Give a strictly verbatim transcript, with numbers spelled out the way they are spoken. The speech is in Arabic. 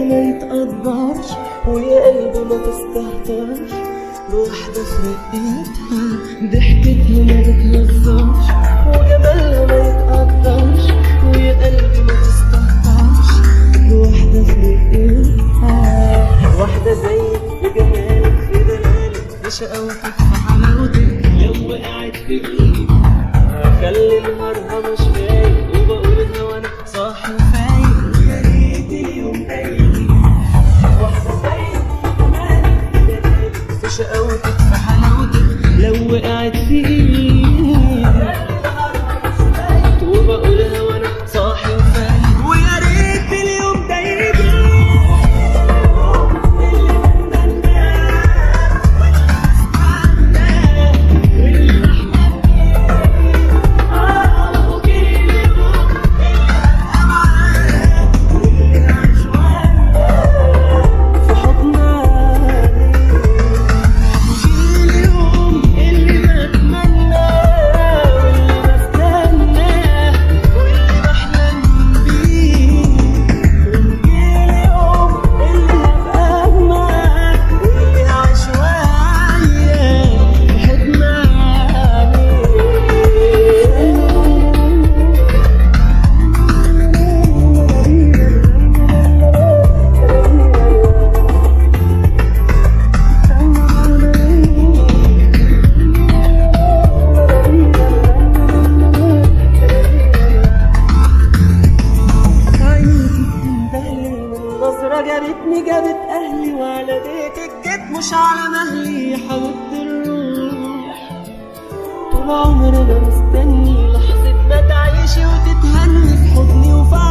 ما يتقدرش، ويا قلبي ما تستهترش بواحدة في رقتها. ضحكتها ما بتهزرش، وجمالها ما يتقدرش، ويا قلبي ما تستهترش بواحدة في رقتها. واحدة زيك بجمالك في دلالك بشقاوتك في حلاوتك، لو وقعت في ايدي خلي نهارها مش فايق، وبقولها وانا صاحي وفايق ويا ريت اليوم بايق. واحدة زيك بجمالك في دلالك بشقاوتك في حلاوتك، لو وقعت في ايدي وبقولها وانا صاحي وفايق ويا ريت اليوم ده يجي. جابتني جابت اهلي وعلى بيتك جيت مش على مهلي يا حبيبة الروح. طول عمري انا مستني لحظة ما تعيشي وتتهني في حضني وفي